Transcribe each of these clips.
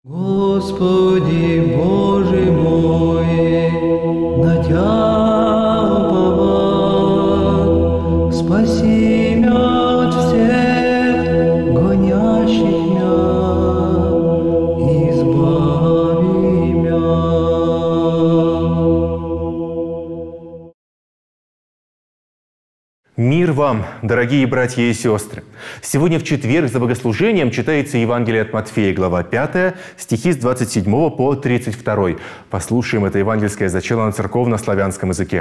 Господи Боже мой, на Тя уповать, спаси мя от всех гонящих мя, избави мя. Мир вам, дорогие братья и сестры! Сегодня в четверг за богослужением читается Евангелие от Матфея, глава 5, стихи с 27 по 32. Послушаем это евангельское зачало на церковно-славянском языке.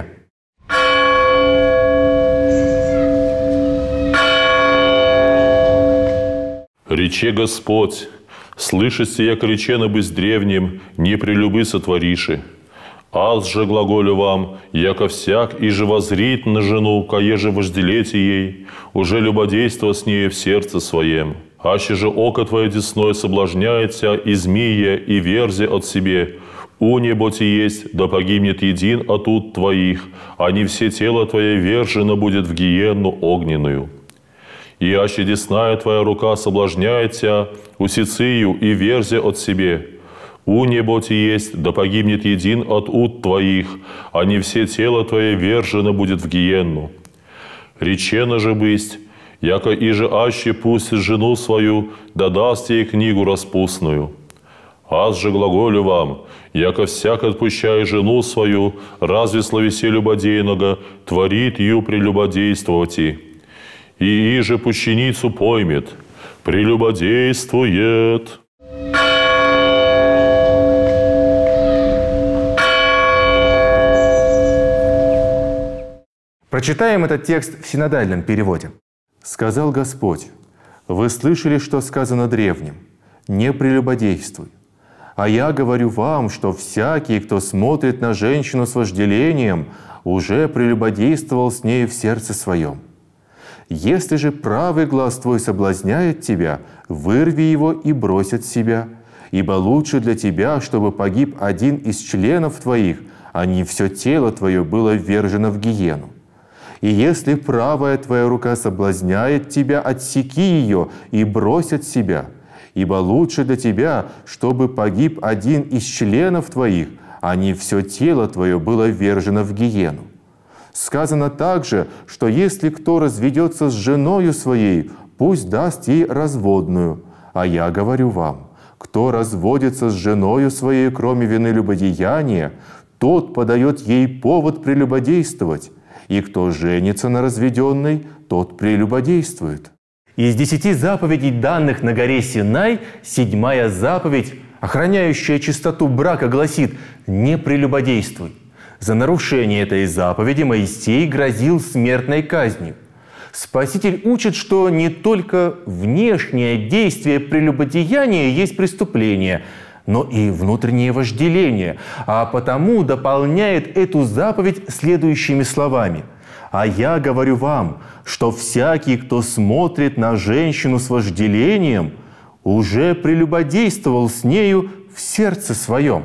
«Рече Господь, слышите, яко речено бы с древним, не прелюбы сотвориши. Аз же глаголю вам, яко всяк и же воззрит на жену, каеже вожделете ей, уже любодейство с нею в сердце своем. Аще же око твое десное соблазняет тебя, и змея, и верзи от себе. У небо ти есть, да погибнет един от уд твоих, а не все тело твое вержено будет в гиенну огненную. И аще десная твоя рука соблазняет тебя, усицию и верзи от себе. У небо ти есть, да погибнет един от уд твоих, а не все тело твое вержено будет в гиенну. Речено же бысть, яко иже аще пустит жену свою, да даст ей книгу распустную. Аз же глаголю вам, яко всяк отпущая жену свою, разве словесе любодейного, творит ее прелюбодействовати. И иже пущеницу поймет, прелюбодействует». Прочитаем этот текст в синодальном переводе. «Сказал Господь, вы слышали, что сказано древним, не прелюбодействуй. А я говорю вам, что всякий, кто смотрит на женщину с вожделением, уже прелюбодействовал с нею в сердце своем. Если же правый глаз твой соблазняет тебя, вырви его и брось от себя, ибо лучше для тебя, чтобы погиб один из членов твоих, а не все тело твое было ввержено в гиену. И если правая твоя рука соблазняет тебя, отсеки ее и брось от себя, ибо лучше для тебя, чтобы погиб один из членов твоих, а не все тело твое было ввержено в гиену. Сказано также, что если кто разведется с женою своей, пусть даст ей разводную. А я говорю вам, кто разводится с женою своей, кроме вины любодеяния, тот подает ей повод прелюбодействовать. И кто женится на разведенной, тот прелюбодействует». Из 10 заповедей, данных на горе Синай, 7-я заповедь, охраняющая чистоту брака, гласит «не прелюбодействуй». За нарушение этой заповеди Моисей грозил смертной казнью. Спаситель учит, что не только внешнее действие прелюбодеяния есть преступление, но и внутреннее вожделение, а потому дополняет эту заповедь следующими словами. «А я говорю вам, что всякий, кто смотрит на женщину с вожделением, уже прелюбодействовал с нею в сердце своем».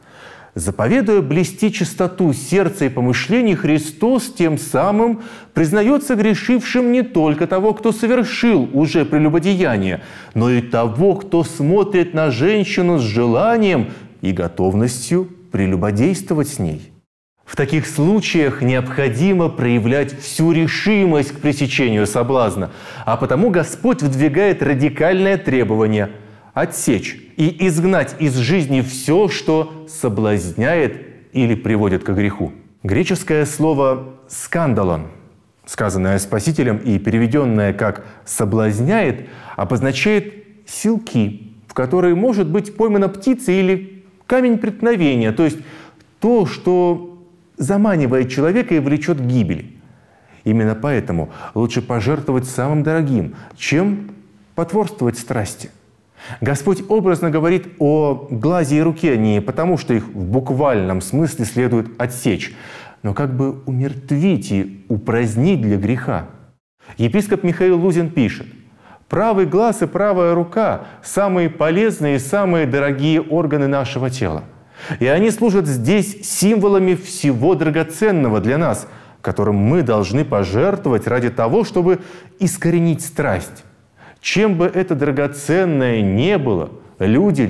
Заповедуя блюсти чистоту сердца и помышлений, Христос тем самым признается грешившим не только того, кто совершил уже прелюбодеяние, но и того, кто смотрит на женщину с желанием и готовностью прелюбодействовать с ней. В таких случаях необходимо проявлять всю решимость к пресечению соблазна, а потому Господь выдвигает радикальное требование – отсечь и изгнать из жизни все, что соблазняет или приводит к греху. Греческое слово «скандалон», сказанное Спасителем и переведенное как «соблазняет», обозначает силки, в которые может быть поймана птица или камень преткновения, то есть то, что заманивает человека и влечет к гибели. Именно поэтому лучше пожертвовать самым дорогим, чем потворствовать страсти. Господь образно говорит о глазе и руке не потому, что их в буквальном смысле следует отсечь, но как бы умертвить и упразднить для греха. Епископ Михаил Лузин пишет: «Правый глаз и правая рука – самые полезные и самые дорогие органы нашего тела. И они служат здесь символами всего драгоценного для нас, которым мы должны пожертвовать ради того, чтобы искоренить страсть. Чем бы это драгоценное не было, люди ли,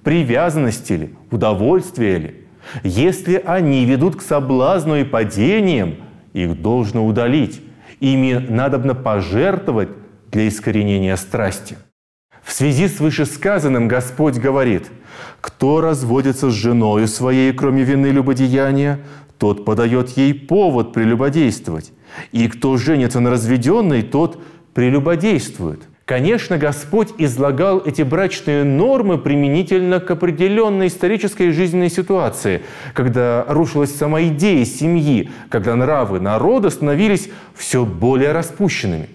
привязанности ли, удовольствия ли. Если они ведут к соблазну и падениям, их должно удалить. Ими надобно пожертвовать для искоренения страсти. В связи с вышесказанным Господь говорит: «Кто разводится с женою своей, кроме вины любодеяния, тот подает ей повод прелюбодействовать. И кто женится на разведенной, тот прелюбодействует». Конечно, Господь излагал эти брачные нормы применительно к определенной исторической жизненной ситуации, когда рушилась сама идея семьи, когда нравы народа становились все более распущенными.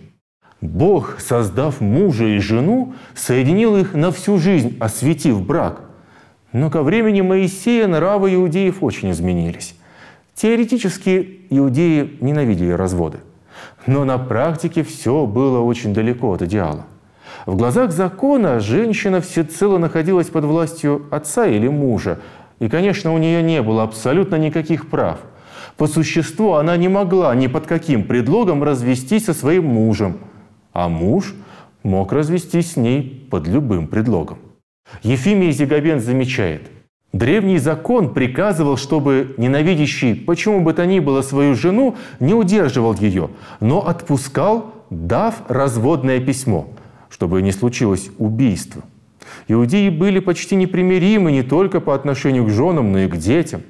Бог, создав мужа и жену, соединил их на всю жизнь, осветив брак. Но ко времени Моисея нравы иудеев очень изменились. Теоретически иудеи ненавидели разводы. Но на практике все было очень далеко от идеала. В глазах закона женщина всецело находилась под властью отца или мужа. И, конечно, у нее не было абсолютно никаких прав. По существу она не могла ни под каким предлогом развестись со своим мужем. А муж мог развестись с ней под любым предлогом. Ефимий Зигабен замечает: древний закон приказывал, чтобы ненавидящий почему бы то ни было свою жену не удерживал ее, но отпускал, дав разводное письмо, чтобы не случилось убийство. Иудеи были почти непримиримы не только по отношению к женам, но и к детям.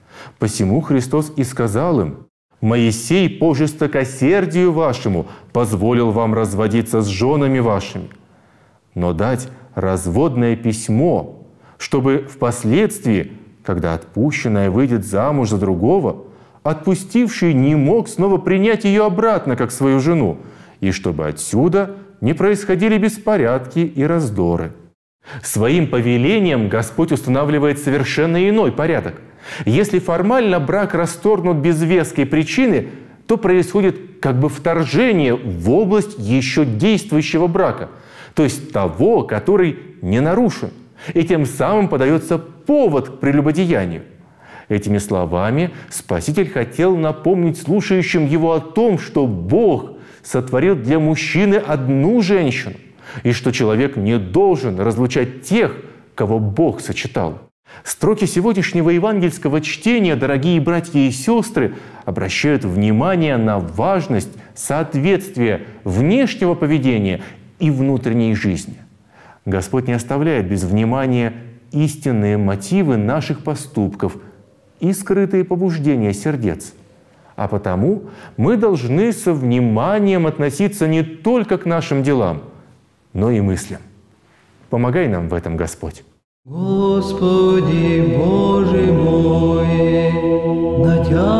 Посему Христос и сказал им: «Моисей по жестокосердию вашему позволил вам разводиться с женами вашими». Но дать разводное письмо, чтобы впоследствии, когда отпущенная выйдет замуж за другого, отпустивший не мог снова принять ее обратно, как свою жену, и чтобы отсюда не происходили беспорядки и раздоры. Своим повелением Господь устанавливает совершенно иной порядок. Если формально брак расторгнут без веской причины, то происходит как бы вторжение в область еще действующего брака, то есть того, который не нарушен, и тем самым подается повод к прелюбодеянию. Этими словами Спаситель хотел напомнить слушающим его о том, что Бог сотворил для мужчины одну женщину, и что человек не должен разлучать тех, кого Бог сочетал. Строки сегодняшнего евангельского чтения, дорогие братья и сестры, обращают внимание на важность соответствия внешнего поведения и внутренней жизни. Господь не оставляет без внимания истинные мотивы наших поступков и скрытые побуждения сердец. А потому мы должны со вниманием относиться не только к нашим делам, но и мыслям. Помогай нам в этом, Господь. Господи Боже мой, на Тя